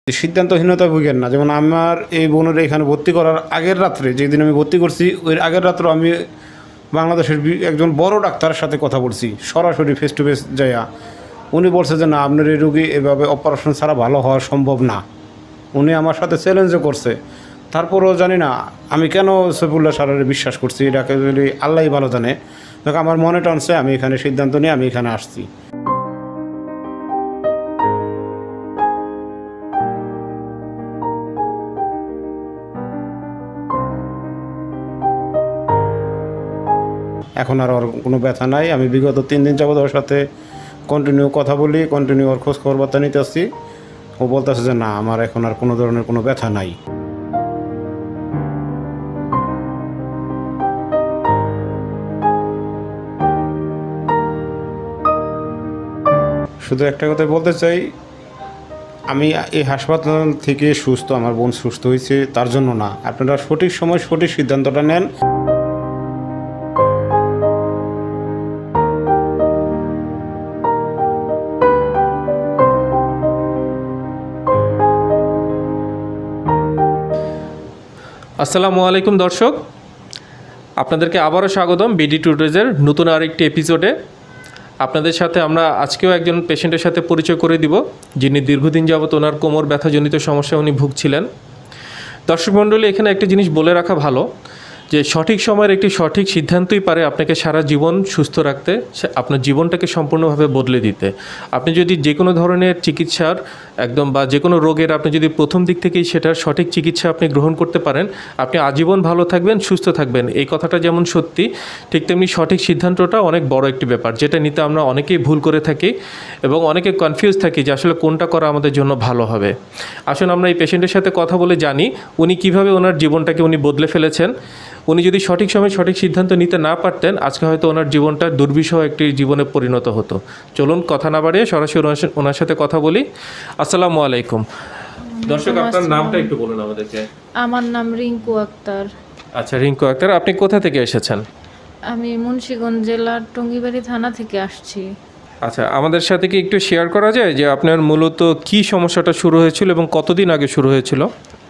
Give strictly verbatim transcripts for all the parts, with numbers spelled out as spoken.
সিদ্ধান্তহীনতায় ভুগেন না। যেমন আমার এই বোনের এখানে ভর্তি করার আগের রাত্রে, যেদিন আমি ভর্তি করছি ওই আগের রাত্রে আমি বাংলাদেশের একজন বড় ডাক্তারের সাথে কথা বলছি, সরাসরি ফেস টু ফেস যাইয়া। উনি বলছে যে না, আপনার এই রোগী এভাবে অপারেশন ছাড়া ভালো হওয়া সম্ভব না। উনি আমার সাথে চ্যালেঞ্জও করছে। তারপরেও জানি না আমি কেন সফিউল্লাহ স্যারের বিশ্বাস করছি, এটাকে যদি আল্লাহই ভালো জানে। দেখো আমার মনে টানছে, আমি এখানে সিদ্ধান্ত নিয়ে আমি এখানে আসছি। এখন আর ওর কোনো ব্যথা নাই। আমি বিগত তিন দিন যাবত ওর সাথে কন্টিনিউ কথা বলি, কন্টিনিউ ওর খোঁজ খবর বার্তা নিতে আসছি। ও বলতেছে যে না, আমার এখন আর কোনো ধরনের কোনো ব্যথা নাই। শুধু একটা কথা বলতে চাই, আমি এই হাসপাতাল থেকে সুস্থ, আমার বোন সুস্থ হয়েছে তার জন্য না। আপনারা সঠিক সময় সঠিক সিদ্ধান্তটা নেন। আসসালামু আলাইকুম দর্শক, আপনাদেরকে আবারও স্বাগতম বিডি টুডেজের নতুন আরেকটি এপিসোডে। আপনাদের সাথে আমরা আজকেও একজন পেশেন্টের সাথে পরিচয় করে দিব, যিনি দীর্ঘদিন যাবত ওনার কোমর ব্যথাজনিত সমস্যায় উনি ভুগছিলেন। দর্শক মণ্ডলী, এখানে একটা জিনিস বলে রাখা ভালো যে সঠিক সময়ের একটি সঠিক সিদ্ধান্তই পারে আপনাকে সারা জীবন সুস্থ রাখতে, আপনার জীবনটাকে সম্পূর্ণভাবে বদলে দিতে। আপনি যদি যে কোনো ধরনের চিকিৎসার একদম বা যে কোনো রোগের আপনি যদি প্রথম দিক থেকেই সেটার সঠিক চিকিৎসা আপনি গ্রহণ করতে পারেন, আপনি আজীবন ভালো থাকবেন, সুস্থ থাকবেন। এই কথাটা যেমন সত্যি, ঠিক তেমনি সঠিক সিদ্ধান্তটা অনেক বড় একটি ব্যাপার, যেটা নিতে আমরা অনেকেই ভুল করে থাকি এবং অনেকে কনফিউজ থাকি যে আসলে কোনটা করা আমাদের জন্য ভালো হবে। আসুন আমরা এই পেশেন্টের সাথে কথা বলে জানি উনি কীভাবে ওনার জীবনটাকে উনি বদলে ফেলেছেন। উনি যদি সঠিক সময় সঠিক সিদ্ধান্ত নিতে না পারতেন, আজকে হয়তো ওনার জীবনটা দুর্বিষহ একটি জীবনে পরিণত হতো। চলুন কথা না বাড়িয়ে সরাসরি ওনার সাথে কথা বলি। আসসালামু আলাইকুম। দর্শক, আপনার নামটা একটু বলুন আমাদেরকে। আমার নাম রিঙ্কু আক্তার। আচ্ছা রিঙ্কু আক্তার, আপনি কোথা থেকে এসেছেন? আমি মুন্সিগঞ্জ জেলার টঙ্গিবাড়ি থানা থেকে আসছি। আচ্ছা, আমাদের সাথে কি একটু শেয়ার করা যায় যে আপনার মূলত কি সমস্যাটা শুরু হয়েছিল এবং কতদিন আগে শুরু হয়েছিল?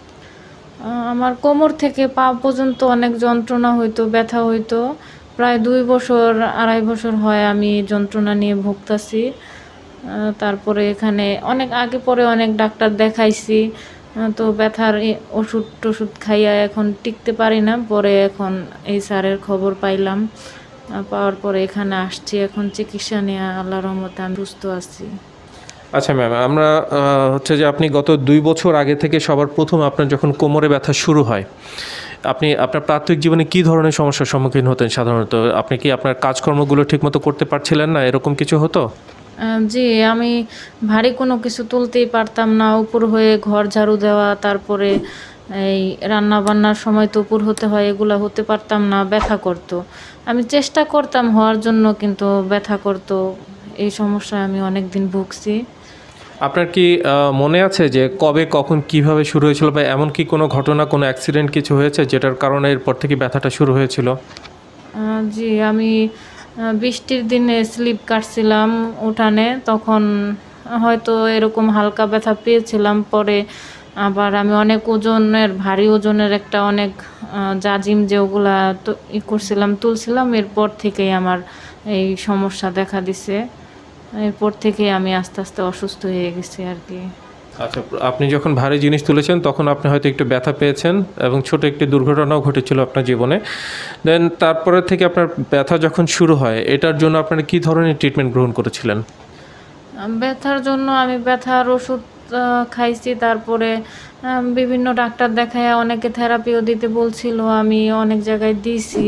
আমার কোমর থেকে পা পর্যন্ত অনেক যন্ত্রণা হইতো, ব্যথা হইতো। প্রায় দুই বছর আড়াই বছর হয় আমি যন্ত্রণা নিয়ে ভুগতাছি। তারপরে এখানে অনেক আগে পরে অনেক ডাক্তার দেখাইছি, তো ব্যথার ওষুধ টষুধ খাইয়া এখন টিকতে পারি না। পরে এখন এই স্যারের খবর পাইলাম, পাওয়ার পরে এখানে আসছি। এখন চিকিৎসা নিয়ে আল্লাহর রহমতে আমি সুস্থ আছি। আচ্ছা ম্যাম, আমরা হচ্ছে যে আপনি গত দুই বছর আগে থেকে সবার প্রথম আপনার যখন কোমরে ব্যথা শুরু হয়, আপনি আপনার প্রাথমিক জীবনে কী ধরনের সমস্যার সম্মুখীন হতেন সাধারণত? আপনি কি আপনার কাজকর্মগুলো ঠিকমতো করতে পারছিলেন না, এরকম কিছু হতো? জি, আমি ভারী কোনো কিছু তুলতেই পারতাম না। উপর হয়ে ঘর ঝাড়ু দেওয়া, তারপরে এই রান্না বান্নার সময় তো উপর হতে হয়, এগুলো হতে পারতাম না, ব্যথা করতো। আমি চেষ্টা করতাম হওয়ার জন্য, কিন্তু ব্যথা করতো। এই সমস্যায় আমি অনেক দিন ভুগছি। আপনার কি মনে আছে যে কবে কখন কিভাবে শুরু হয়েছিল, বা এমন কি কোনো ঘটনা, কোনো অ্যাক্সিডেন্ট কিছু হয়েছে যেটার কারণে এরপর থেকে ব্যথাটা শুরু হয়েছিল? জি, আমি বৃষ্টির দিনে স্লিপ কাটছিলাম উঠানে, তখন হয়তো এরকম হালকা ব্যথা পেয়েছিলাম। পরে আবার আমি অনেক ওজনের, ভারী ওজনের একটা অনেক জাজিম যে ওগুলা তো ই করছিলাম, তুলছিলাম। এরপর থেকেই আমার এই সমস্যা দেখা দিছে। এরপর থেকে আমি আস্তে আস্তে অসুস্থ হয়ে গেছি আর কি। আচ্ছা, আপনি যখন ভারী জিনিস তুলেছেন তখন আপনি হয়তো একটু ব্যথা পেয়েছেন এবং ছোট একটি দুর্ঘটনাও ঘটেছিল আপনার জীবনে। দেন তারপরে থেকে আপনার ব্যথা যখন শুরু হয়, এটার জন্য আপনারা কী ধরনের ট্রিটমেন্ট গ্রহণ করেছিলেন? ব্যথার জন্য আমি ব্যথার ওষুধ খাইছি, তারপরে বিভিন্ন ডাক্তার দেখায় অনেকে থেরাপিও দিতে বলছিল, আমি অনেক জায়গায় দিয়েছি।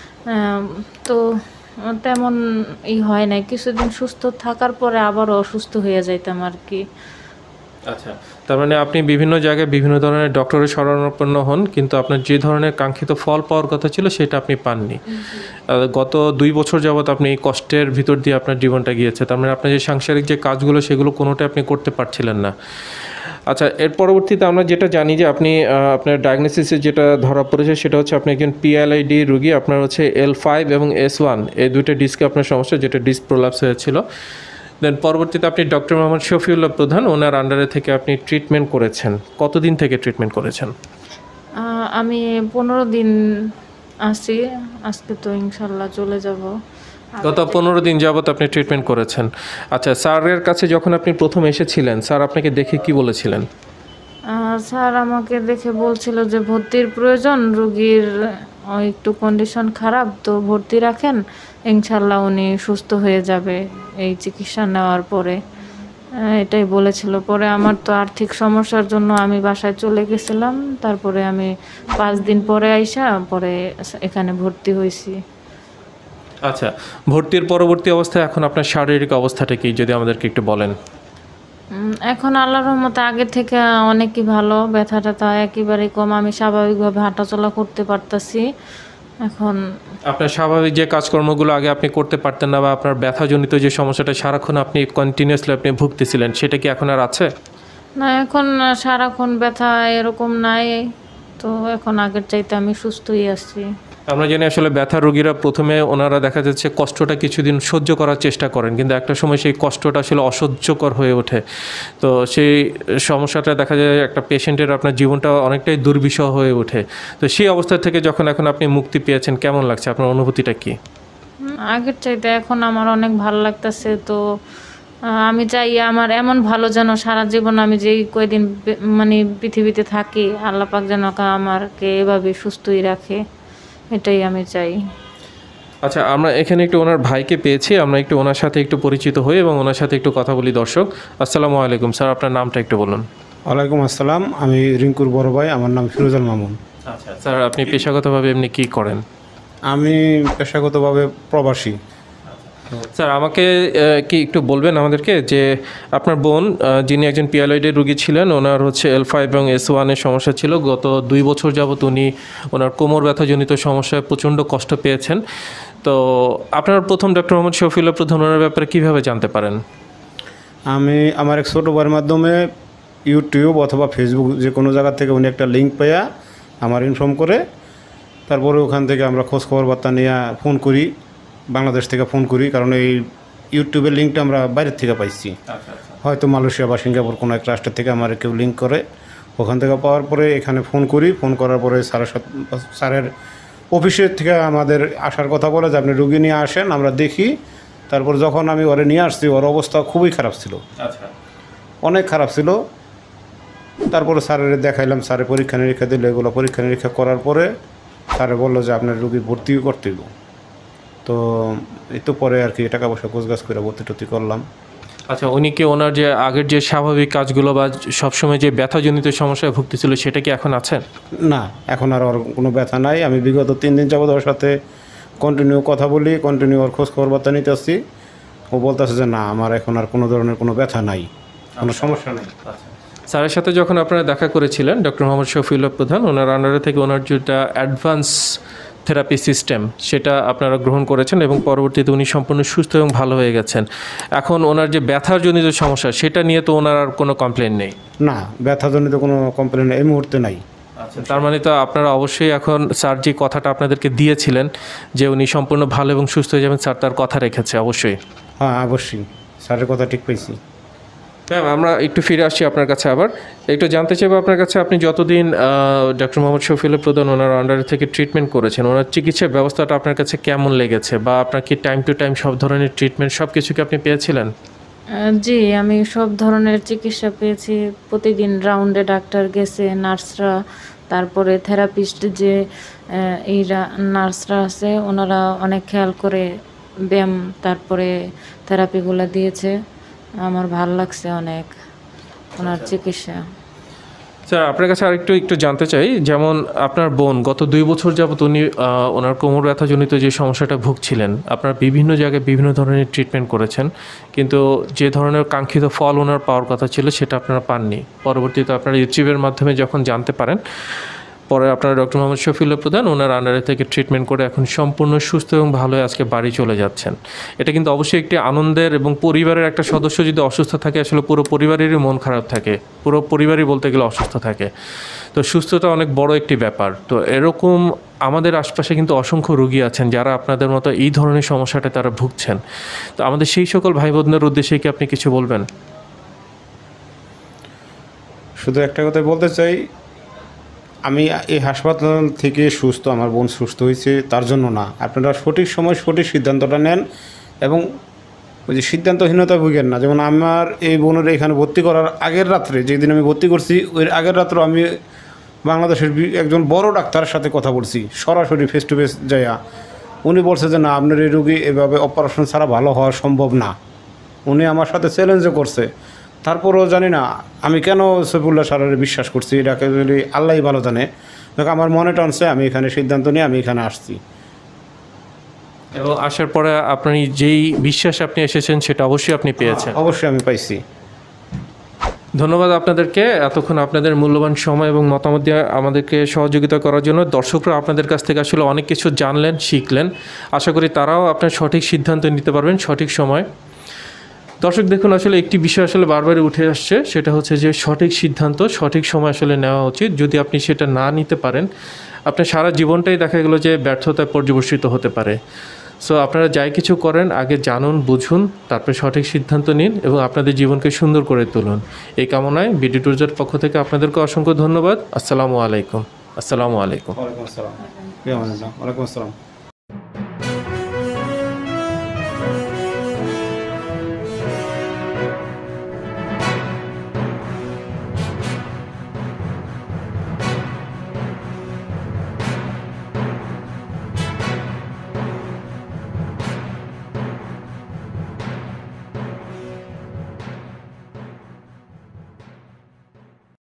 তো তেমন ই হয় নাই। কিছুদিন সুস্থ থাকার পরে আবারও অসুস্থ হয়ে যাইতাম আর কি। আচ্ছা, তার মানে আপনি বিভিন্ন জায়গায় বিভিন্ন ধরনের ডক্টরের শরণাপন্ন হন, কিন্তু আপনার যে ধরনের কাঙ্ক্ষিত ফল পাওয়ার কথা ছিল সেটা আপনি পাননি। গত দুই বছর যাবৎ আপনি এই কষ্টের ভিতর দিয়ে আপনার জীবনটা গিয়েছে। তার মানে আপনার যে সাংসারিক যে কাজগুলো সেগুলো কোনোটাই আপনি করতে পারছিলেন না। আচ্ছা, এর পরবর্তীতে আমরা যেটা জানি যে আপনি আপনার ডায়াগনোসিসে যেটা ধরা পড়েছে সেটা হচ্ছে আপনি একজন পিএলআইডি রোগী। আপনার হচ্ছে এল ফাইভ এবং এস ওয়ান এই দুইটা ডিস্কে আপনার সমস্যা, যেটা ডিস্ক প্রোলাপস হয়েছিল। দেন পরবর্তীতে আপনি ডক্টর মোহাম্মদ শফিউল্লাহ প্রধান ওনার আন্ডারে থেকে আপনি ট্রিটমেন্ট করেছেন, কতদিন থেকে ট্রিটমেন্ট করেছেন? আহ, আমি পনেরো দিন আছি, আজকে তো ইনশাল্লাহ চলে যাব। গত পনেরো দিন যাবত আপনি ট্রিটমেন্ট করেছেন। আচ্ছা, স্যারের কাছে যখন আপনি প্রথম এসেছিলেন স্যার আপনাকে দেখে কি বলেছিলেন? আহ, স্যার আমাকে দেখে বলছিল যে ভর্তির প্রয়োজন, রুগীর আহ, একটু কন্ডিশন খারাপ, তো ভর্তি রাখেন, ইনশাল্লাহ উনি সুস্থ হয়ে যাবে এই চিকিৎসা নেওয়ার পরে। আহ, এটাই বলেছিল। পরে আমার তো আর্থিক সমস্যার জন্য আমি বাসায় চলে গেছিলাম, তারপরে আমি পাঁচ দিন পরে আইসা পরে এখানে ভর্তি হয়েছি। আচ্ছা, ভর্তির পরবর্তী অবস্থায় এখন আপনার শারীরিক অবস্থাটা কি যদি আমাদেরকে একটু বলেন? উম, এখন আল্লাহর রহমতে আগের থেকে অনেকই ভালো, ব্যথা ট্যাথা একেবারেই কম, আমি স্বাভাবিকভাবে হাঁটাচলা করতে পারতাছি এখন। আপনার স্বাভাবিক যে কাজকর্মগুলো আগে আপনি করতে পারতেন না, বা আপনার ব্যথাজনিত যে সমস্যাটা সারাক্ষণ আপনি কন্টিনিউয়াসলি আপনি ভুগতেছিলেন, সেটা কি এখন আর আছে? না, এখন সারাক্ষণ ব্যথা এরকম নাই, তো এখন আগের চাইতে আমি সুস্থই আছি। আমরা জানি আসলে ব্যথা রোগীরা প্রথমে ওনারা দেখা যাচ্ছে কষ্টটা কিছুদিন সহ্য করার চেষ্টা করেন, কিন্তু একটা সময় সেই কষ্টটা আসলে অসহ্যকর হয়ে ওঠে। তো সেই সমস্যাটা দেখা যায় একটা পেশেন্টের আপনার জীবনটা অনেকটাই দুর্বিষহ হয়ে ওঠে। তো সেই অবস্থা থেকে যখন এখন আপনি মুক্তি পেয়েছেন, কেমন লাগছে, আপনার অনুভূতিটা কি? হুম, আগের চাইতে এখন আমার অনেক ভালো লাগতেছে। তো আহ, আমি চাই আমার এমন ভালো যেন সারা জীবন আমি যেই কয়দিন বে- মানে পৃথিবীতে থাকি, আল্লাহ পাক যেন কা- আমাকে এভাবে সুস্থই রাখে, এটাই আমি চাই। আচ্ছা, আমরা এখানে একটু ওনার ভাইকে পেয়েছি, আমরা একটু ওনার সাথে একটু পরিচিত হই এবং ওনার সাথে একটু কথা বলি। দর্শক, আসসালামু আলাইকুম স্যার, আপনার নামটা একটু বলুন। ওয়ালাইকুম আসসালাম, আমি রিঙ্কুর বড় ভাই, আমার নাম ফিরোজাল মামুন। আচ্ছা স্যার, আপনি পেশাগতভাবে এমনি কী করেন? আমি পেশাগতভাবে প্রবাসী। স্যার, আমাকে আহ, কি একটু বলবেন আমাদেরকে যে আপনার বোন আহ, যিনি একজন পিএলআইডির রুগী ছিলেন, ওনার হচ্ছে এল ফাইভ এবং এস ওয়ানের সমস্যা ছিল, গত দুই বছর যাবত উনি ওনার কোমর ব্যথাজনিত সমস্যায় প্রচণ্ড কষ্ট পেয়েছেন। তো আপনার প্রথম ডক্টর মোহাম্মদ শফিউল্লাহ প্রধান ওনার ব্যাপারে কীভাবে জানতে পারেন? আমি আমার এক ছোটো ভাইয়ের মাধ্যমে ইউটিউব অথবা ফেসবুক যে কোনো জায়গা থেকে উনি একটা লিঙ্ক পেয়ে আমার ইনফর্ম করে, তারপরে ওখান থেকে আমরা খোঁজ খবর বার্তা নিয়ে ফোন করি, বাংলাদেশ থেকে ফোন করি, কারণ এই ইউটিউবের লিঙ্কটা আমরা বাইরের থেকে পাইছি, হয়তো মালয়েশিয়া বা সিঙ্গাপুর কোনো এক রাষ্ট্রের থেকে আমার কেউ লিঙ্ক করে, ওখান থেকে পাওয়ার পরে এখানে ফোন করি। ফোন করার পরে স্যারের সাথে স্যারের অফিসের থেকে আমাদের আসার কথা বলে যে আপনি রুগী নিয়ে আসেন, আমরা দেখি। তারপর যখন আমি ওরে নিয়ে আসছি, ওর অবস্থা খুবই খারাপ ছিল, অনেক খারাপ ছিল। তারপরে স্যারের দেখাইলাম, স্যারের পরীক্ষা নিরীক্ষা দিল, এগুলো পরীক্ষা নিরীক্ষা করার পরে স্যারে বললো যে আপনার রুগী ভর্তি করতে দিব। তো এই তো পরে আর কি টাকা পয়সা গোছগাছ করে ভর্তি টর্তি করলাম। আচ্ছা, উনি কি ওনার যে আগের যে স্বাভাবিক কাজগুলো বা সবসময় যে ব্যথাজনিত সমস্যায় ভুগতেছিল সেটা কি এখন আছে? না, এখন আর ওর কোনো ব্যথা নাই। আমি বিগত তিন দিন যাবত ওর সাথে কন্টিনিউ কথা বলি, কন্টিনিউ ওর খোঁজ খবর বার্তা নিতে আসছি। ও বলতেছে যে না, আমার এখন আর কোনো ধরনের কোনো ব্যথা নাই, কোনো সমস্যা নেই। স্যারের সাথে যখন আপনারা দেখা করেছিলেন ডক্টর মোহাম্মদ শফিউল্লাহ প্রধান, ওনার আন্ডারে থেকে ওনার যেটা অ্যাডভান্স থেরাপি সিস্টেম সেটা আপনারা গ্রহণ করেছেন এবং পরবর্তীতে উনি সম্পূর্ণ সুস্থ এবং ভালো হয়ে গেছেন। এখন ওনার যে ব্যথাজনিত সমস্যা সেটা নিয়ে তো ওনার আর কোনো কমপ্লেন নেই? না, ব্যথাজনিত কোনো কমপ্লেন এই মুহূর্তে নাই। আচ্ছা, তার মানে তো আপনারা অবশ্যই এখন স্যার যে কথাটা আপনাদেরকে দিয়েছিলেন যে উনি সম্পূর্ণ ভালো এবং সুস্থ হয়ে যাবেন, স্যার তার কথা রেখেছে অবশ্যই। হ্যাঁ, অবশ্যই স্যারের কথা ঠিক পাইছি। ম্যাম, আমরা একটু ফিরে আসছি আপনার কাছে, আবার একটু জানতে চাইবো আপনার কাছে, আপনি যতদিন ডক্টর মোহাম্মদ শফিউল্লাহ প্রধান ওনার আন্ডারে থেকে ট্রিটমেন্ট করেছেন, ওনার চিকিৎসার ব্যবস্থাটা আপনার কাছে কেমন লেগেছে, বা আপনার কি টাইম টু টাইম সব ধরনের ট্রিটমেন্ট সব কিছু কি আপনি পেয়েছিলেন? আহ, জি, আমি সব ধরনের চিকিৎসা পেয়েছি। প্রতিদিন রাউন্ডে ডাক্তার গেছে, নার্সরা, তারপরে থেরাপিস্ট যে আহ, এই নার্সরা আছে, ওনারা অনেক খেয়াল করে ব্যায়াম তারপরে থেরাপিগুলো দিয়েছে। আমার ভাল লাগছে অনেক ওনার চিকিৎসা। স্যার, আপনার কাছে আরেকটু একটু জানতে চাই, যেমন আপনার বোন গত দুই বছর যাবত উনি আহ, ওনার কোমর ব্যথাজনিত যে সমস্যাটা ভুগছিলেন, আপনার বিভিন্ন জায়গায় বিভিন্ন ধরনের ট্রিটমেন্ট করেছেন, কিন্তু যে ধরনের কাঙ্ক্ষিত ফল ওনার পাওয়ার কথা ছিল সেটা আপনারা পাননি। পরবর্তীতে আপনারা ইউটিউবের মাধ্যমে যখন জানতে পারেন, পরে আপনারা ডক্টর মোহাম্মদ শফিউল্লাহ প্রধান ওনার আন্ডারে থেকে ট্রিটমেন্ট করে এখন সম্পূর্ণ সুস্থ এবং ভালো হয়ে আজকে বাড়ি চলে যাচ্ছেন। এটা কিন্তু অবশ্যই একটি আনন্দের, এবং পরিবারের একটা সদস্য যদি অসুস্থ থাকে আসলে পুরো পরিবারেরই মন খারাপ থাকে, পুরো পরিবারই বলতে গেলে অসুস্থ থাকে। তো সুস্থতা অনেক বড় একটি ব্যাপার। তো এরকম আমাদের আশপাশে কিন্তু অসংখ্য রোগী আছেন যারা আপনাদের মতো এই ধরনের সমস্যাটা তারা ভুগছেন। তো আমাদের সেই সকল ভাই বোনদের উদ্দেশ্যে কি আপনি কিছু বলবেন? শুধু একটা কথাই বলতে চাই, আমি এই হাসপাতাল থেকে সুস্থ, আমার বোন সুস্থ হয়েছে তার জন্য না। আপনারা সঠিক সময় সঠিক সিদ্ধান্তটা নেন এবং ওই যে সিদ্ধান্তহীনতা ভুগেন না। যেমন আমার এই বোনের এখানে ভর্তি করার আগের রাত্রে, যেদিন আমি ভর্তি করছি ওই আগের রাত্রে আমি বাংলাদেশের একজন বড় ডাক্তারের সাথে কথা বলছি, সরাসরি ফেস টু ফেস যাইয়া। উনি বলছে যে না, আপনার এই রোগী এভাবে অপারেশন ছাড়া ভালো হওয়া সম্ভব না। উনি আমার সাথে চ্যালেঞ্জও করছে। তারপরেও জানি না আমি কেন সফিউল্লাহ স্যারের বিশ্বাস করছি, এটাকে যদি আল্লাহই ভালো জানে। দেখো আমার মনে টানছে, আমি এখানে সিদ্ধান্ত নিয়ে আমি এখানে আসছি। এবং আসার পরে আপনি যেই বিশ্বাস আপনি এসেছেন সেটা অবশ্যই আপনি পেয়েছেন। অবশ্যই আমি পাইছি। ধন্যবাদ আপনাদেরকে এতক্ষণ আপনাদের মূল্যবান সময় এবং মতামত দিয়ে আমাদেরকে সহযোগিতা করার জন্য। দর্শকরা আপনাদের কাছ থেকে আসলে অনেক কিছু জানলেন, শিখলেন। আশা করি তারাও আপনার সঠিক সিদ্ধান্ত নিতে পারবেন সঠিক সময়। দর্শক দেখুন, আসলে একটি বিষয় আসলে বারবারই উঠে আসছে, সেটা হচ্ছে যে সঠিক সিদ্ধান্ত সঠিক সময় আসলে নেওয়া উচিত। যদি আপনি সেটা না নিতে পারেন, আপনার সারা জীবনটাই দেখা গেল যে ব্যর্থতায় পর্যবসিত হতে পারে। সো আপনারা যাই কিছু করেন আগে জানুন, বুঝুন, তারপরে সঠিক সিদ্ধান্ত নিন এবং আপনাদের জীবনকে সুন্দর করে তুলুন। এই কামনায় বিডি ট্যুরসের পক্ষ থেকে আপনাদেরকে অসংখ্য ধন্যবাদ। আসসালামু আলাইকুম। আসসালামু আলাইকুম। ওয়ালাইকুম আসসালাম। ওয়ালাইকুম আসসালাম।